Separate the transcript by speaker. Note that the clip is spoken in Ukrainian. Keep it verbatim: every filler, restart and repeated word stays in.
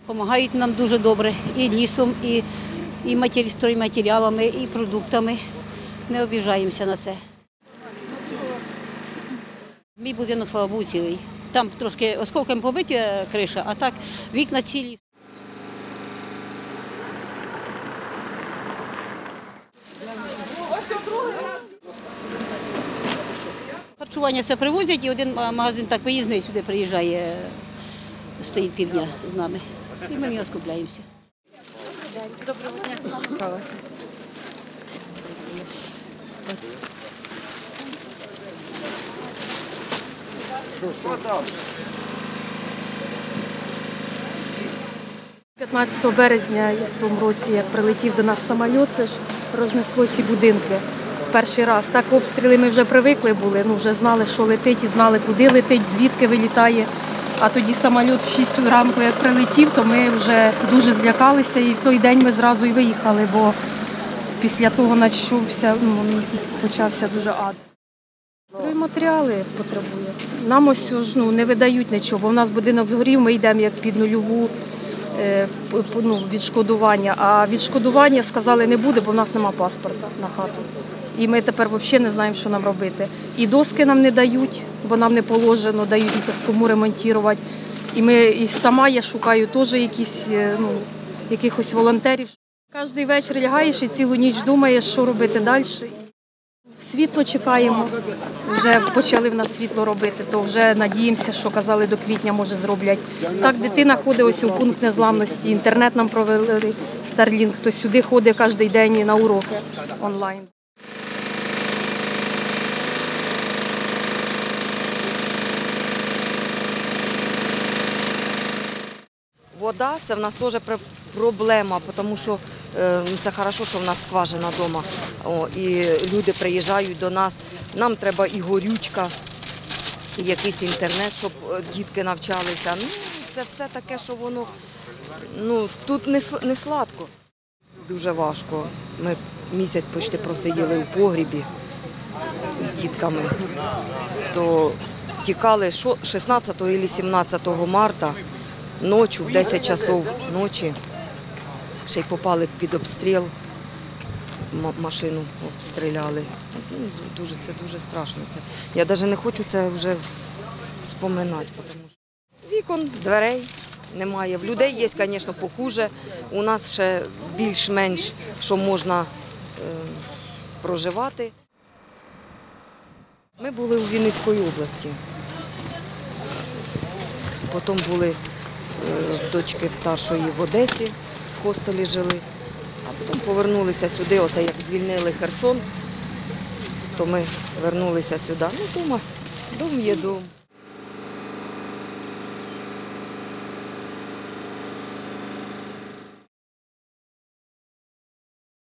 Speaker 1: Допомагають нам дуже добре і лісом, і, і матері- стройматеріалами, і продуктами. Не обіжаємося на це. Мій будинок, слава Богу, цілий. Там трошки осколками побита криша, а так вікна цілі. Харчування все привозять, і один магазин так виїзний сюди приїжджає, стоїть півдня з нами. І ми в нього скупляємося.
Speaker 2: Доброго дня. п'ятнадцятого березня в тому році, як прилетів до нас самоліт, це ж рознесло ці будинки. Перший раз. Так обстріли ми вже привикли були, ну вже знали, що летить і знали, куди летить, звідки вилітає. А тоді самоліт в шість ранку, як прилетів, то ми вже дуже злякалися і в той день ми зразу і виїхали, бо після того почався, ну, почався дуже ад. Стройматеріали потребує. Нам ось ну, не видають нічого, бо в нас будинок згорів, ми йдемо як під нульову е, ну, відшкодування. А відшкодування сказали не буде, бо в нас немає паспорта на хату. І ми тепер взагалі не знаємо, що нам робити. І доски нам не дають, бо нам не положено, дають кому ремонтувати. І ми, і сама я шукаю теж якісь, ну, якихось волонтерів. Кожен вечір лягаєш і цілу ніч думаєш, що робити далі. Світло чекаємо, вже почали в нас світло робити, то вже надіємося, що казали, до квітня, може, зроблять. Так, дитина ходить ось у пункт незламності, інтернет нам провели, Starlink, то сюди ходить кожен день на уроки онлайн.
Speaker 3: Вода – це в нас теж проблема, тому що е, це добре, що в нас скважина вдома. О, і люди приїжджають до нас. Нам треба і горючка, і якийсь інтернет, щоб дітки навчалися. Ну, це все таке, що воно ну, тут не, не сладко. Дуже важко. Ми місяць почти просиділи у погрібі з дітками. То тікали шістнадцятого або сімнадцятого марта. Ночі, в десять часов ночі, ще й попали під обстріл, машину обстріляли. Дуже, це дуже страшно. Це. Я навіть не хочу це вже вспоминати. Тому що вікон, дверей немає. В людей є, звісно, похуже. У нас ще більш-менш, що можна е, проживати. Ми були у Вінницькій області. Потім були в дочки в старшої в Одесі, в хостелі жили, а потім повернулися сюди, оце як звільнили Херсон, то ми вернулися сюди. Ну, дома, дом є дом.